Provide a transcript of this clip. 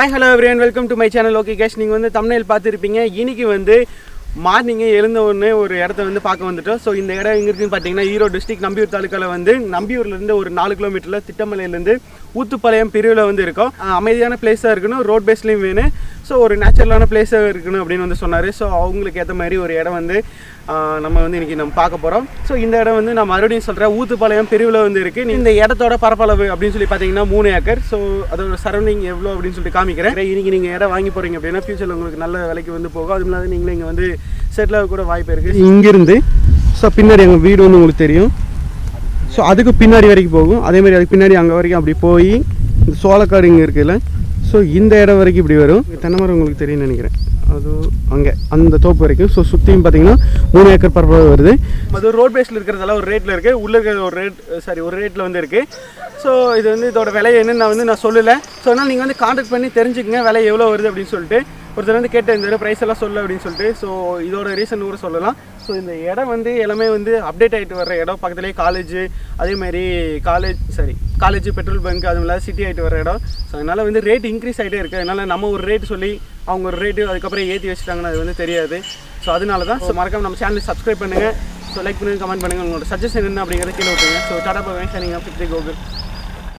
Hi, hello everyone, welcome to my channel. Okay guys, நீங்க வந்து thumbnail பார்த்திருப்பீங்க. இன்னைக்கு வந்து மார்னிங் எழுந்த உடனே ஒரு இடத்தை வந்து பார்க்க வந்துட்டோம். ஸோ இந்த இடம் எங்கே இருக்குன்னு பார்த்தீங்கன்னா ஈரோடு டிஸ்ட்ரிக்ட் நம்பியூர் தாலுக்காவில் வந்து நம்பியூர்லேருந்து ஒரு 4 கிலோமீட்டரில் திட்டமலையிலேருந்து ஊத்துப்பாளையம் பிரிவில் வந்து இருக்கோம். அமைதியான பிளேஸாக இருக்கணும், ரோட் பேஸ்லேயும் வேணும். ஸோ ஒரு நேச்சுரலான பிளேஸாக இருக்கணும் அப்படின்னு வந்து சொன்னார். ஸோ அவங்களுக்கு ஏற்ற மாதிரி ஒரு இடம் வந்து நம்ம வந்து இன்றைக்கி நம்ம பார்க்க போகிறோம். ஸோ இந்த இடம் வந்து நான் மறுபடியும் சொல்கிறேன், ஊத்துப்பாளையம் பிரிவில் வந்து இருக்குது. இந்த இடத்தோட பரப்பளவு அப்படின்னு சொல்லி பார்த்தீங்கன்னா 3 ஏக்கர். ஸோ அதோட சரௌண்டிங் எவ்வளோ அப்படின்னு சொல்லிட்டு காமிக்கிறேன். இன்றைக்கி நீங்கள் இடம் வாங்கி போகிறீங்க அப்படின்னா ஃபியூச்சரில் உங்களுக்கு நல்ல விலைக்கு வந்து போகும். அதுவும் இல்லாத நீங்களே இங்கே வந்து செட்டில் ஆக கூட வாய்ப்பு இருக்குது. இங்கேருந்து ஸோ பின்னாடி எங்கள் வீடு வந்து உங்களுக்கு தெரியும். ஸோ அதுக்கு பின்னாடி வரைக்கும் போகும். அதேமாதிரி அதுக்கு பின்னாடி அங்கே வரைக்கும் அப்படி போய் இந்த சோளக்காடு இங்கே இருக்குல்ல, ஸோ இந்த இடம் வரைக்கும் இப்படி வரும். தென்னை மரம் உங்களுக்கு தெரியும்னு நினைக்கிறேன், அது அங்கே அந்த தோப்பு வரைக்கும். ஸோ சுற்றியும் பார்த்தீங்கன்னா 3 ஏக்கர் பரப்பளவு வருது. அது ரோட் பேஸில் இருக்கிறதெல்லாம் ஒரு ரேட்டில் இருக்குது, உள்ளே இருக்கிற ஒரு ரேட்டில் வந்து இருக்குது. ஸோ இது வந்து இதோட விலை என்னன்னு நான் சொல்லலை. ஸோ அதனால் நீங்கள் வந்து கான்டாக்ட் பண்ணி தெரிஞ்சுக்கங்க விலை எவ்வளோ வருது அப்படின்னு சொல்லிட்டு. ஒருத்தர் வந்து கேட்ட இந்த ப்ரைஸ் எல்லாம் சொல்ல அப்படின்னு சொல்லிட்டு. ஸோ இதோட ரீசன் கூட சொல்லலாம். ஸோ இந்த இடம் வந்து எல்லாமே வந்து அப்டேட் ஆகிட்டு வர இடம். பக்கத்துலேயே காலேஜு, அதேமாதிரி காலேஜ் பெட்ரோல் பங்க், அதுவும் இல்லாத சிட்டி ஆகிட்டு வர இடம். ஸோ அதனால் வந்து ரேட் இன்க்ரீஸ் ஆகிட்டே இருக்குது. அதனால் நம்ம ஒரு ரேட் சொல்லி அவங்க ஒரு ரேட்டு அதுக்கப்புறம் ஏற்றி வச்சுட்டாங்கன்னா அது வந்து தெரியாது. ஸோ அதனால தான். ஸோ மறக்காம நம்ம சேனலை சப்ஸ்கிரைப் பண்ணுங்கள். ஸோ லைக் பண்ணுங்கள், கமெண்ட் பண்ணுங்கள், உங்களோட சஜஷன் என்ன அப்படிங்கிறத கீழே விட்டுருங்க. So tata bye bye, signing off Gokul.